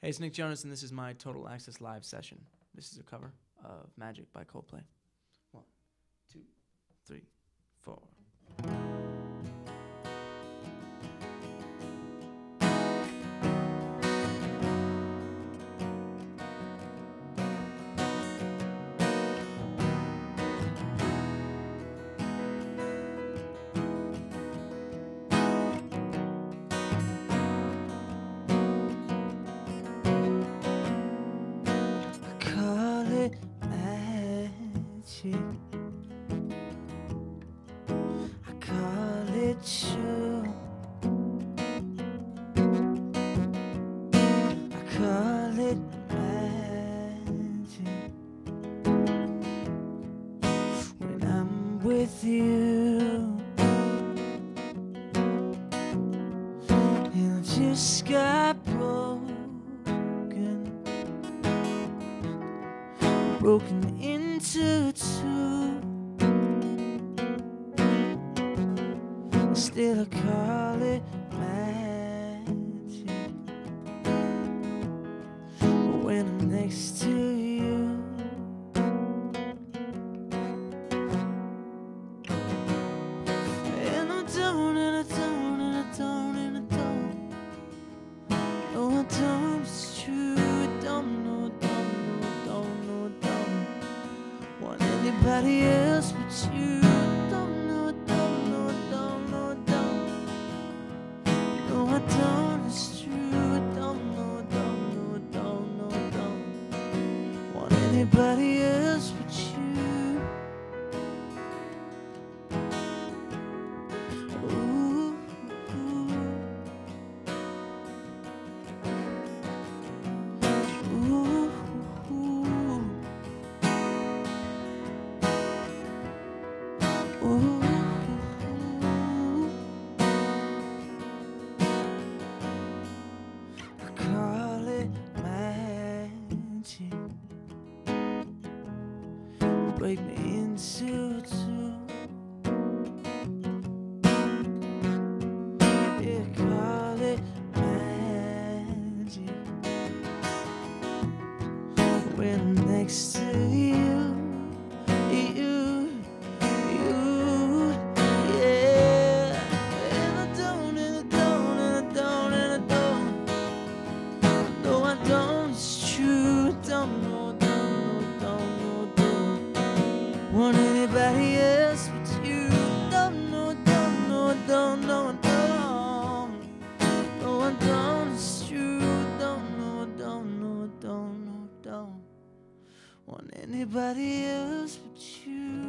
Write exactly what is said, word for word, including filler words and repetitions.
Hey, it's Nick Jonas, and this is my Total Access Live session. This is a cover of Magic by Coldplay. One, two, three, four. Magic, I call it true. I call it magic. When I'm with you, it just got broken. Broken into two. Still I call it magic. But when I'm next to you, and I don't, and I don't, and I don't, and I don't. No, I don't, it's true, I don't know, don't know, don't know, don't want anybody else but you. Don't know, don't know, don't know, don't. No, I don't, it's true. I don't know, don't know, don't know, don't want anybody else but you. Ooh, ooh. Ooh, ooh. Ooh, I call it magic. Break me into two. Yeah, call it magic. When I'm next to you, you. Want anybody else but you. Don't know, don't know, don't know, don't. No, I don't, it's true. Don't know, don't know, don't know, don't want anybody else but you.